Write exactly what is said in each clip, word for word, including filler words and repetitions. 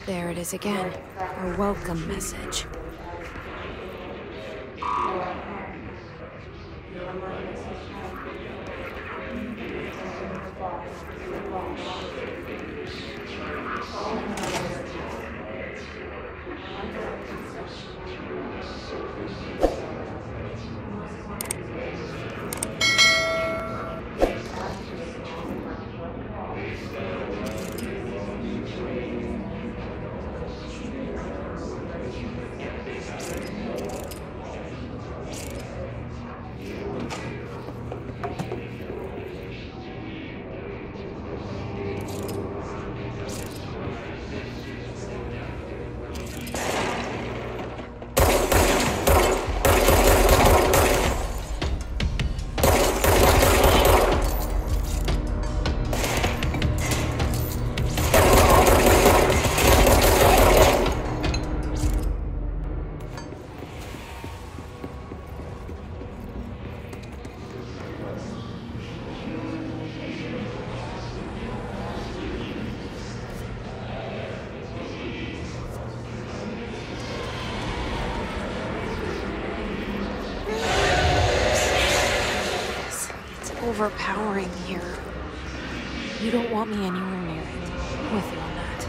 There it is again. A welcome message. Overpowering here. You don't want me anywhere near it. With you on that.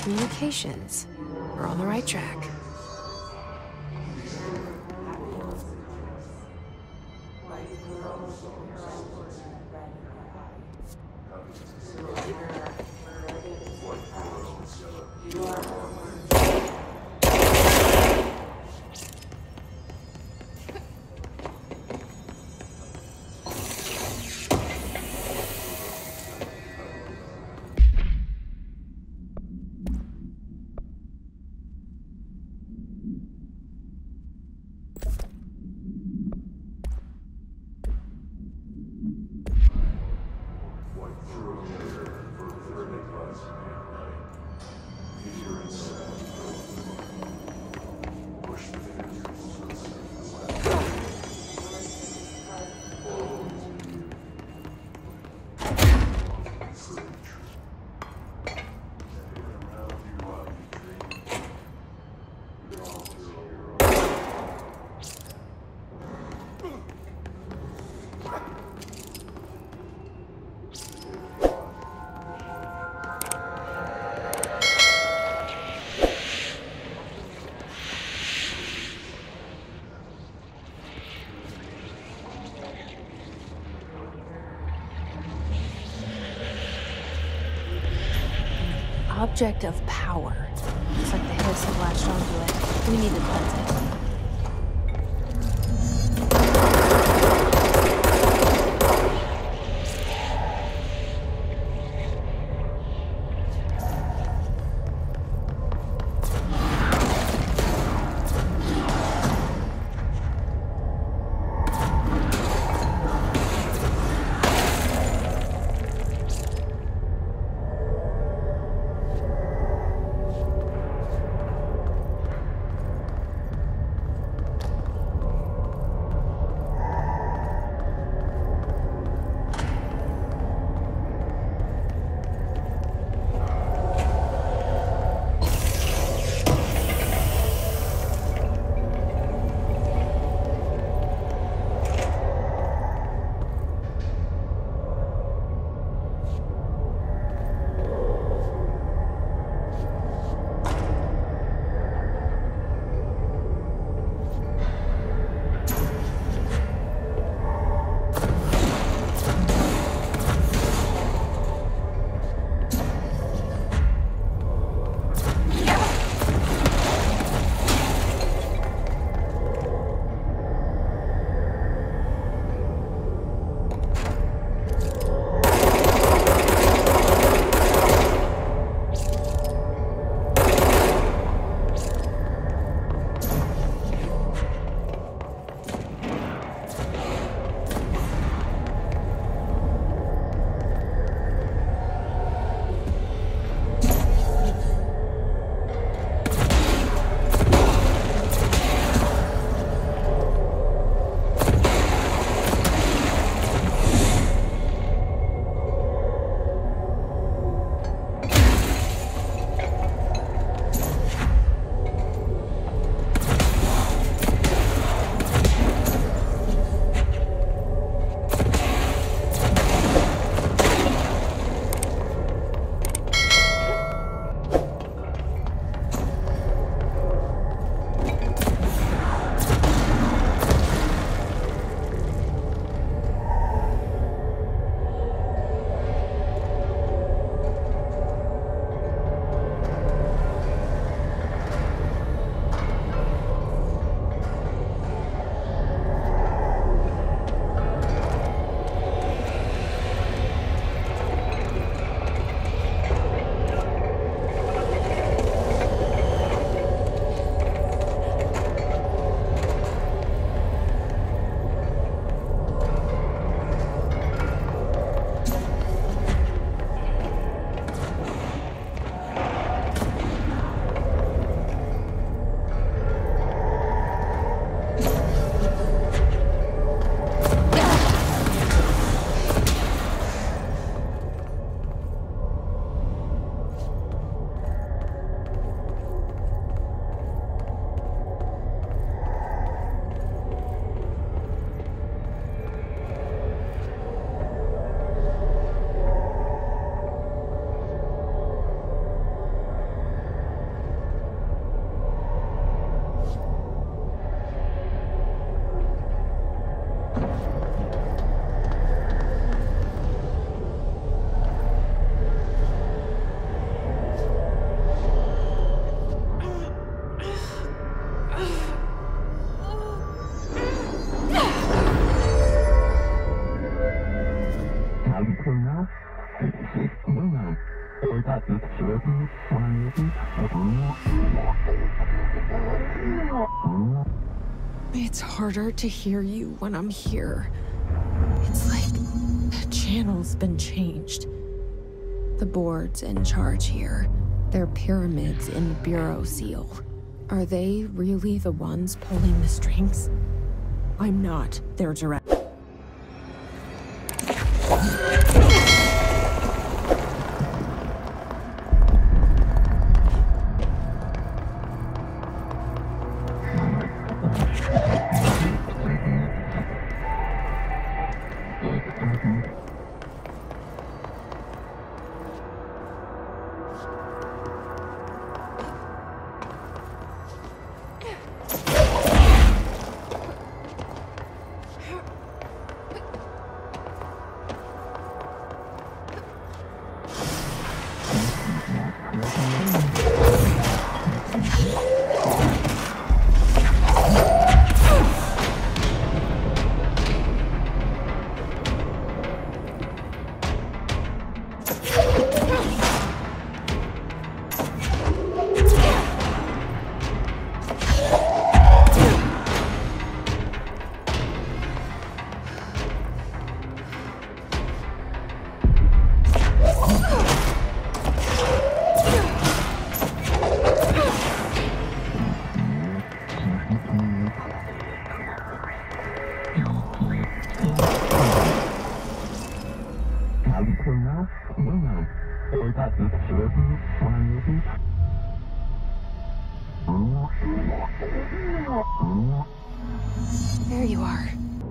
communications. We're on the right track. Object of power. Looks like the hiss have latched onto it. We need to cleanse it. It's harder to hear you when I'm here. It's like the channel's been changed. The board's in charge here. They're pyramids in Bureau Seal. Are they really the ones pulling the strings? I'm not their direct. There you are.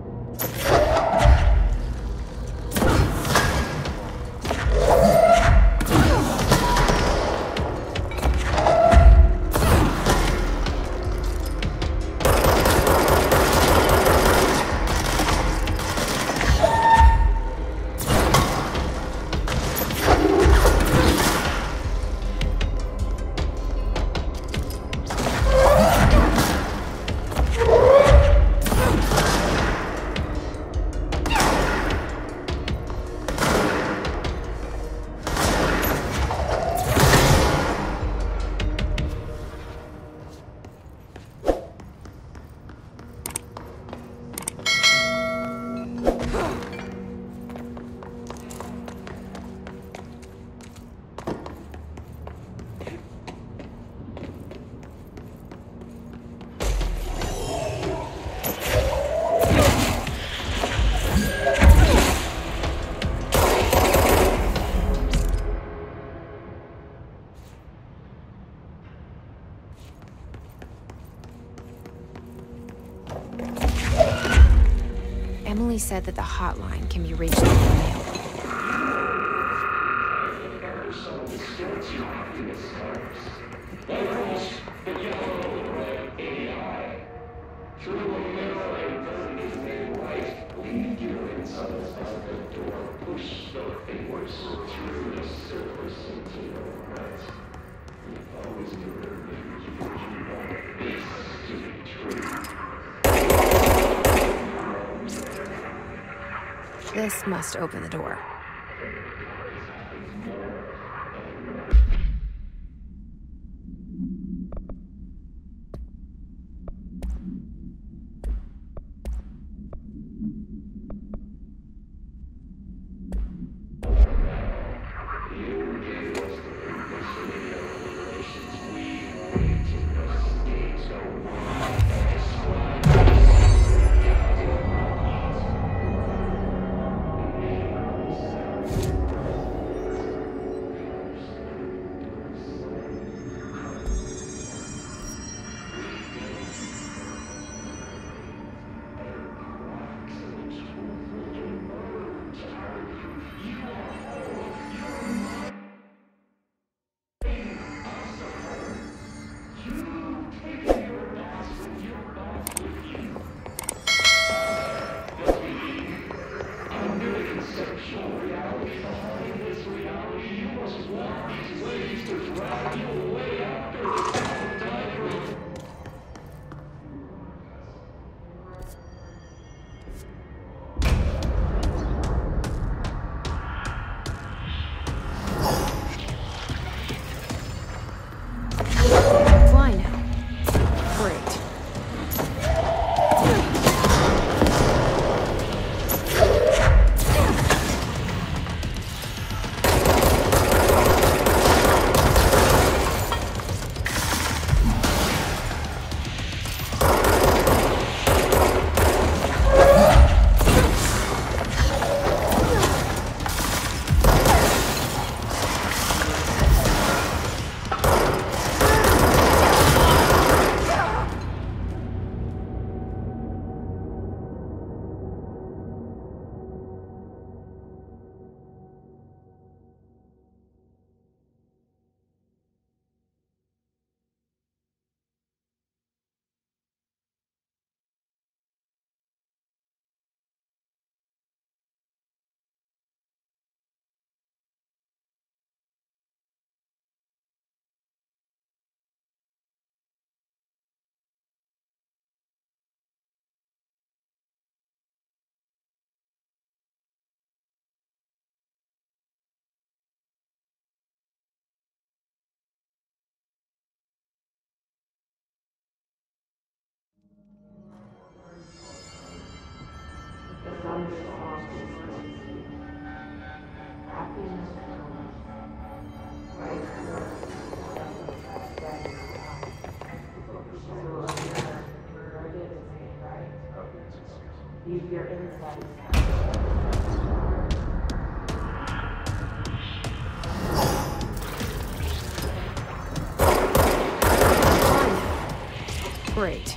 Emily said that the hotline can be reached through email. This must open the door. Great.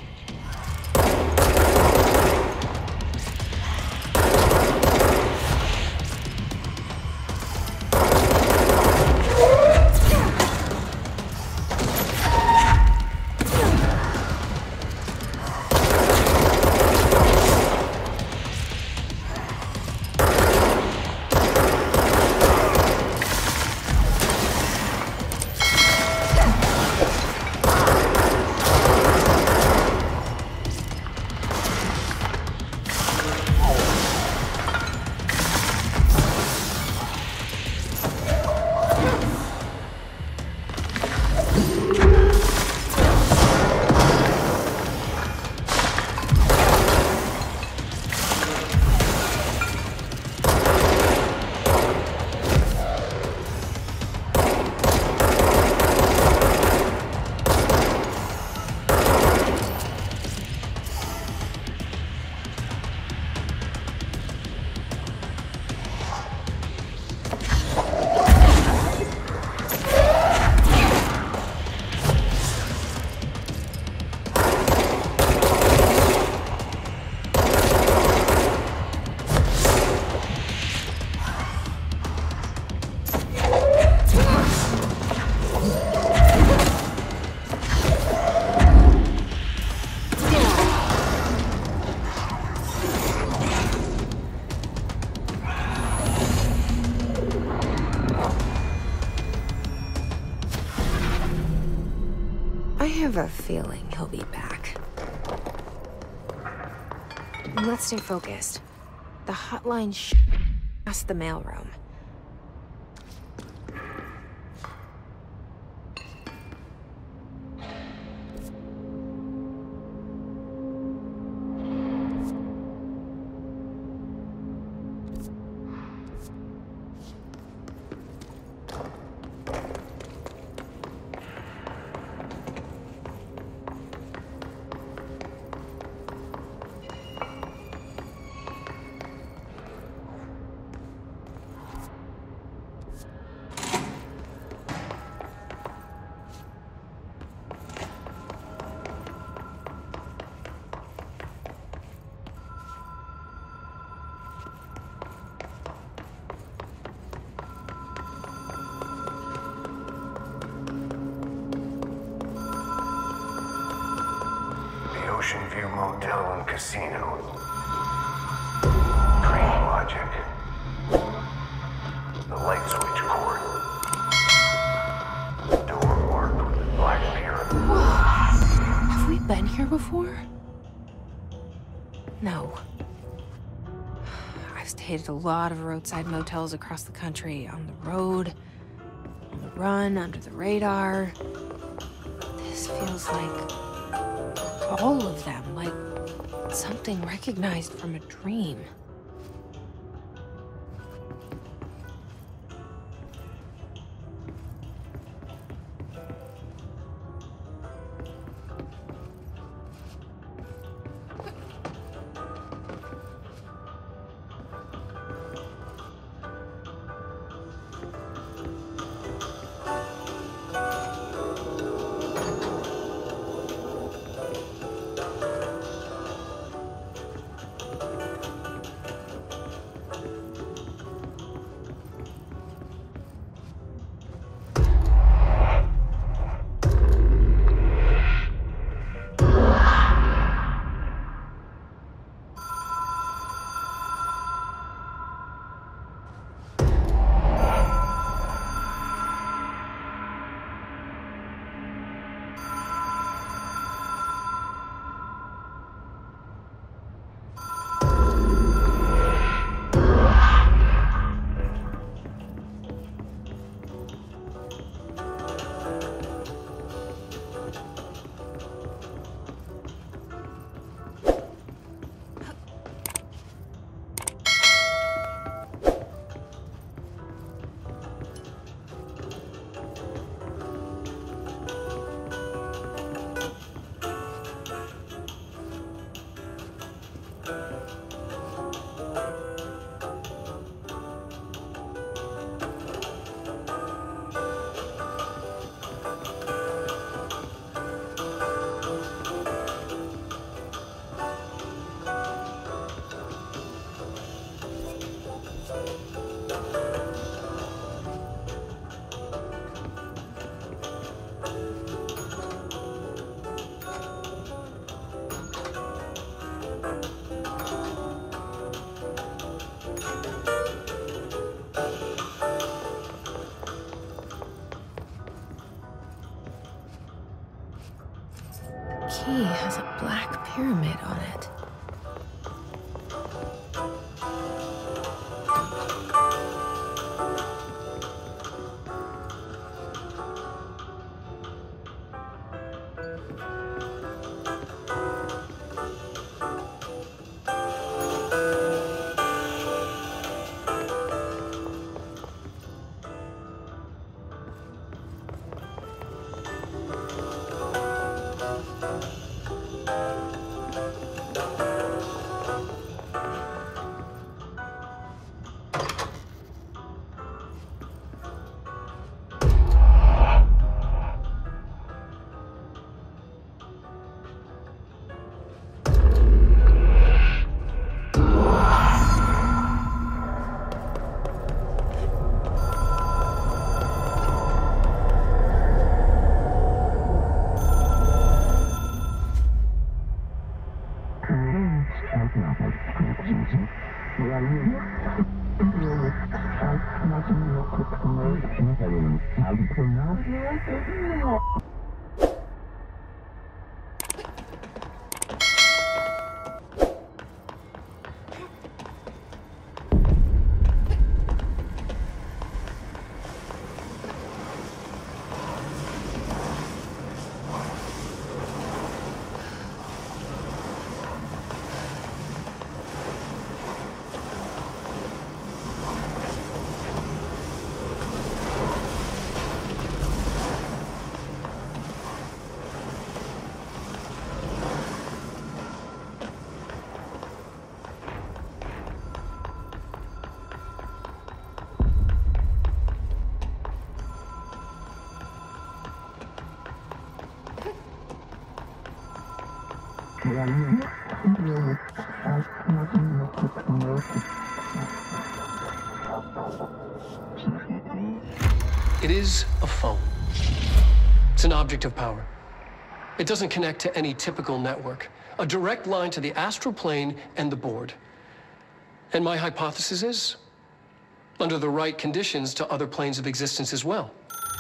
I have a feeling he'll be back. Let's stay focused. The hotline sh past the mailroom. Ocean View Motel and Casino. Dream Logic. The light switch cord. Door marked with a black pyramid. Have we been here before? No. I've stayed at a lot of roadside motels across the country, on the road, on the run, under the radar. This feels like all of them, like something recognized from a dream. key has a black pyramid on it. It is a phone. It's an object of power. It doesn't connect to any typical network. A direct line to the astral plane and the board. And my hypothesis is, under the right conditions, to other planes of existence as well.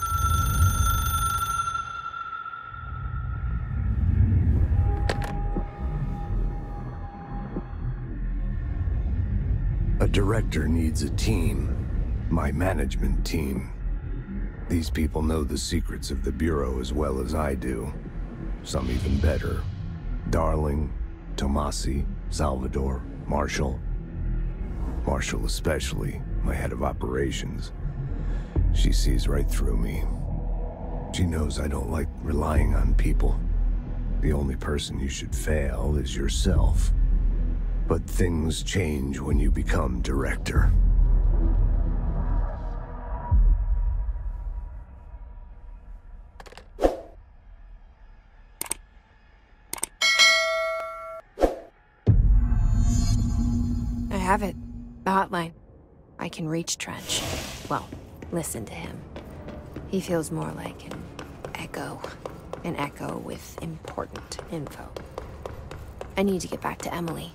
A director needs a team. My management team. These people know the secrets of the Bureau as well as I do. Some even better. Darling, Tomasi, Salvador, Marshall. Marshall especially, my head of operations. She sees right through me. She knows I don't like relying on people. The only person you should fail is yourself. But things change when you become director. I have it. The hotline. I can reach Trench. Well, listen to him. He feels more like an echo. An echo with important info. I need to get back to Emily.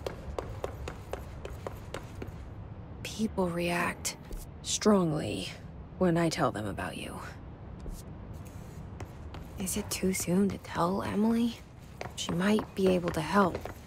People react strongly when I tell them about you. Is it too soon to tell Emily? She might be able to help.